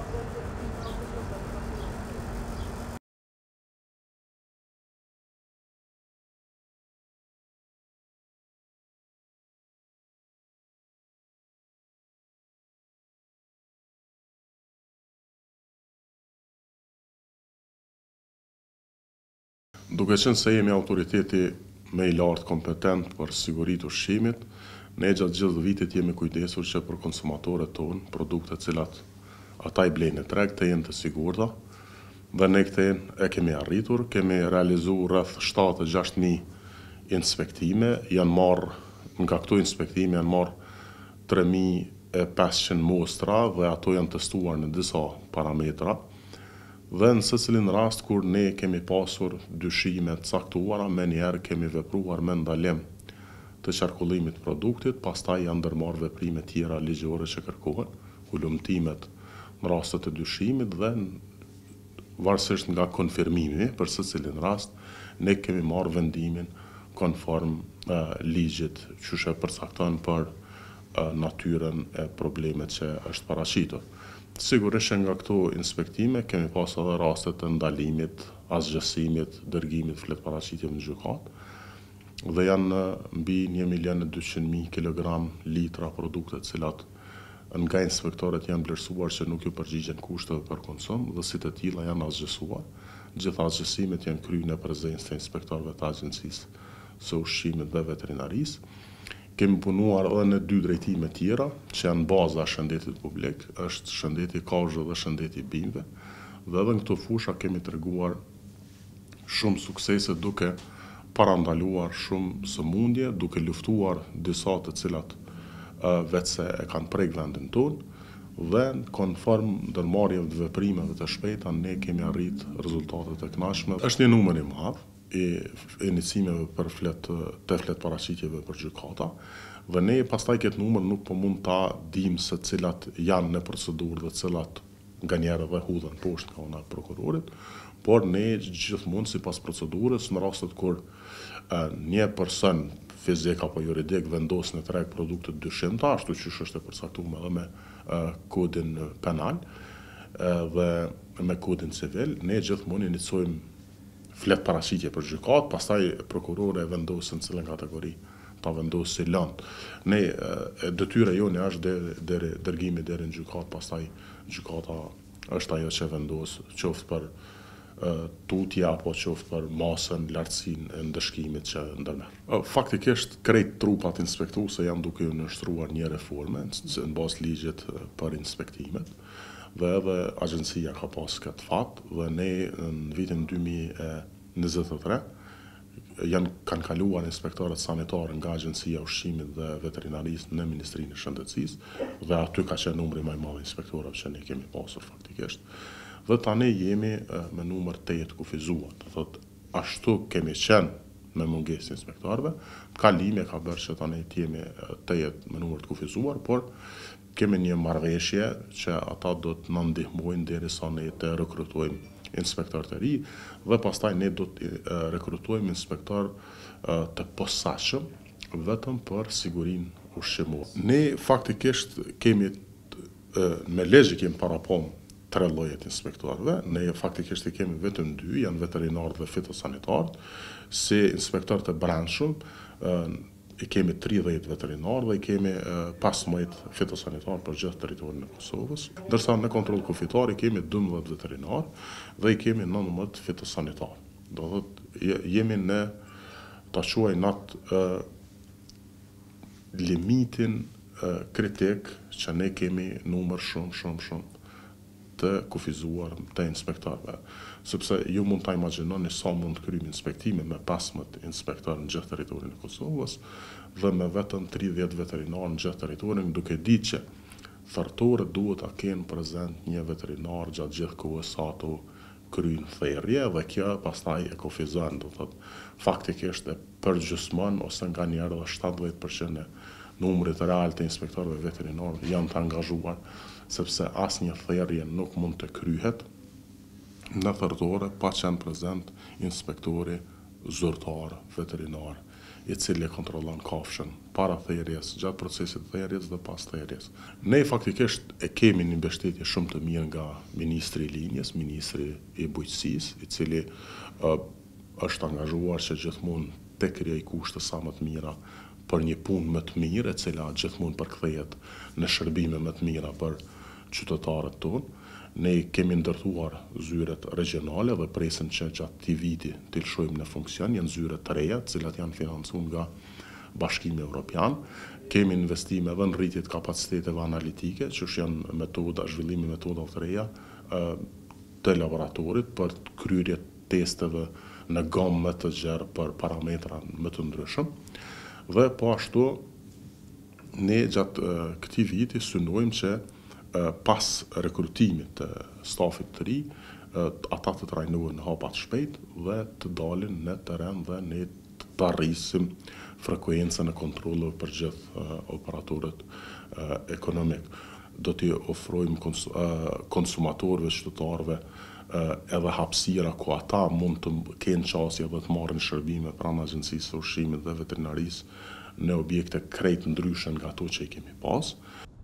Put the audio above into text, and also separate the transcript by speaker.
Speaker 1: Duke qenë se jemi autoriteti më i lartë kompetent për siguritë e ushqimit, ne gjatë gjithë vitit jemi kujdesur që për konsumatorët tonë, produktet cilat ata i blejnë në treg të jenë të sigurta, dhe ne këtë e kemi arritur, kemi realizuar rreth 76.000 inspektime, nga këto inspektime janë marrë 3.500 mostra dhe ato janë testuar në disa parametra. Dhe në secilin rast kur ne kemi pasur dyshime të caktuara, me njerë kemi vepruar me ndalim të qarkullimit produktit, pastaj janë ndërmarrë veprime tjera ligjore që kërkohen, ulëmtimet në rastet të dyshimit dhe varësisht nga konfirmimi për secilin rast, ne kemi marrë vendimin konform ligjit që e përcakton për natyrën e problemet që është paraqitur. Sigurisht nga këto inspektime kemi pas edhe raste të ndalimit, asgjësimit, dërgimit fletparaqitjeve në gjykatë dhe janë mbi 1.200.000 kg litra produkte cilat nga inspektorët janë vlerësuar që nuk ju përgjigjen kushteve për konsum dhe si të tilla janë asgjësuar. Gjitha asgjësimet janë kryer në prezencë të inspektorëve të Agjencisë së Ushqimit dhe Veterinarisë. Kemi punuar edhe në 2 drejtime tjera, që janë baza e shëndetit publik, është shëndeti i kafshëve dhe shëndeti i bimëve, dhe edhe në këto fusha kemi treguar shumë suksese duke parandaluar shumë sëmundje, duke luftuar disa të cilat vetëse e kanë prek vendin tonë, dhe konform ndërmarrjeve të veprimeve të shpejta ne kemi arrit rezultate të kënaqshme. Është një numër i madh i inicimeve për fletparaqitjeve për gjykata, dhe ne pastaj këtë numër nuk po mund ta dimë se cilat janë në procedurë dhe cilat nganjëherë edhe hudhen poshtë nga ana e prokurorit, por ne gjithmonë sipas procedurës në rastet kur një person fizik apo juridik vendos në treg produkte dyshimta, ashtu siç është e përcaktuar edhe me kodin penal dhe me kodin civil, ne gjithmonë inicojmë fletparaqitje për gjykatë, pastaj prokurori e vendos në cilën kategori ta vendos si lëndë. Ne detyra jone është dërgimi deri në gjykatë, pastaj gjykata është ajo që vendos qoftë për tutja apo qoftë për masën, lartësinë e ndëshkimit që ndërmerr. Faktikisht krejt trupat inspektuese janë duke u nështruar një reforme në bazë ligjit për inspektimet, dhe edhe agjencia ka pas këtë fat dhe ne në vitin 2023 kanë kaluar inspektorët sanitarë nga Agjencia e Ushqimit dhe Veterinarisë në Ministrinë e Shëndetësisë dhe aty ka qenë numri më i madh inspektorëve që ne kemi pasur faktikisht. Dhe tani jemi me numër 8 kufizuar, do thotë ashtu kemi qenë me mungesë inspektorëve, kalimi ka bërë që tani jemi 8 me numër të kufizuar, por kemi një marrëveshje që ata do të na ndihmojnë derisa ne të rekrutojmë inspektor të ri dhe pastaj ne do të rekrutojmë inspektor të posaçëm vetëm për sigurinë ushqimore. Ne faktikisht kemi me legj kemi parapon 3 llojet inspektorëve, ne faktikisht i kemi vetëm 2, janë veterinarët dhe fitosanitarët, si inspektor të brendshëm i kemi 30 veterinarë dhe i kemi 15 fitosanitarë për gjithë territorin e Kosovës, ndërsa në kontroll kufitar i kemi 12 veterinarë dhe i kemi 19 fitosanitarë. Do thotë jemi në ta quaj natë limitin kritik që ne kemi numër shumë të kufizuar të inspektorëve, sepse ju mund ta imagjinoni sa mund të kryejmë inspektime me 15 inspektorë në gjithë territorin e Kosovës dhe me vetëm 30 veterinarë në gjithë territorin, duke ditë që thartorët duhet ta kenë prezent një veterinar gjatë gjithë kohës sa ato kryejnë therrje dhe kjo pastaj e kufizon, do thotë faktikisht e përgjysmon ose nganjëherë edhe 70% e numrit real të inspektorëve veterinarë janë të angazhuar, sepse asnjë therrje nuk mund të kryhet në thartore pa qenë prezent inspektori zyrtar veterinar i cili kontrollon kafshën para thërjes, gjatë procesit të thërjes dhe pas thërjes. Ne faktikisht e kemi një mbështetje shumë të mirë nga Ministri i Linjes, Ministri i Bujqësisë, i cili është angazhuar që gjithmonë të krijojë kushte sa më të mira për një punë më të mirë, e cila gjithmonë përkthehet në shërbime më të mira për qytetarët tonë. Ne kemi ndërtuar zyret regionale dhe presim që gjatë këtij viti të lëshojmë në funksion, janë zyre të reja, të cilat janë financuar nga Bashkimi Evropian. Kemi investime edhe në rritje të kapaciteteve analitike, që janë metoda, zhvillimi metodave të reja të laboratorit për kryerje testeve në gamë më të gjerë për parametra më të ndryshëm. Dhe po ashtu ne gjatë këtij viti synojmë që pas rekrutimit të stafit të ri, ata të trajnohen në hapa të shpejt dhe të dalin në teren dhe ne të arrisim frekuencën e kontrolleve për gjithë operatorët ekonomik. Do t'i ofrojmë konsumatorëve, qytetarëve edhe hapësira ku ata mund të kenë qasje dhe të marrin shërbime pranë Agjencisë së Ushqimit dhe Veterinarisë në objekte krejt ndryshe nga ato që i kemi pas.